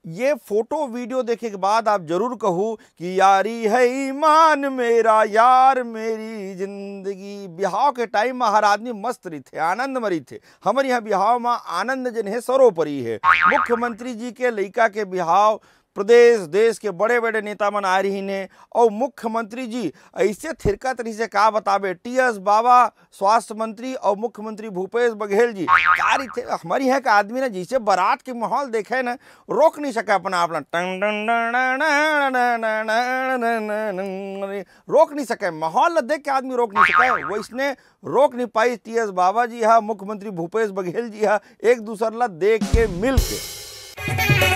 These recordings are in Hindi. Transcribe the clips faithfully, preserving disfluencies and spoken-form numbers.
ये फोटो वीडियो देखे के बाद आप जरूर कहो कि यारी है ईमान मेरा यार मेरी जिंदगी। बिहाव के टाइम में हर आदमी मस्त रही थे, आनंद मरी थे। हमारे यहाँ बिहाव में आनंद जन है सरोपरि है। मुख्यमंत्री जी के लड़का के बिहाव प्रदेश देश के बड़े बड़े नेता मन आ रही ने और मुख्यमंत्री जी ऐसे थिरका तरी से का बताबे। टी एस बाबा स्वास्थ्य मंत्री और मुख्यमंत्री भूपेश बघेल जी कारी थे। हमारी यहाँ का आदमी ना जिसे बारात के माहौल देखे ना रोक नहीं सका अपना अपना रोक नहीं सके। माहौल देख के आदमी रोक नहीं सके, वो इसने रोक नहीं पाई। टी एस बाबा जी हा मुख्यमंत्री भूपेश बघेल जी हा एक दूसरे ला देख के मिल के।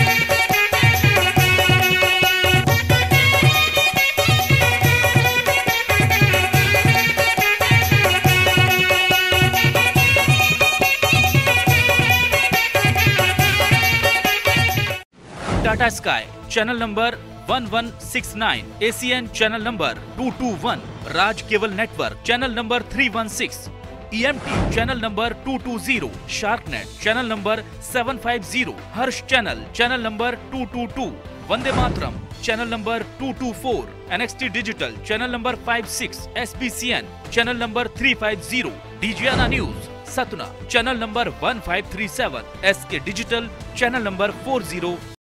Tata Sky channel number one one six nine, A C N channel number two two one, Raj cable network channel number three one six, E M T channel number two two zero, Sharknet channel number seven five zero, Harsh channel channel number two two two, Vande Mataram channel number two two four, N X T digital channel number five six, S P C N channel number three five zero, Digiana news Satna channel number one five three seven, S K digital channel number four zero.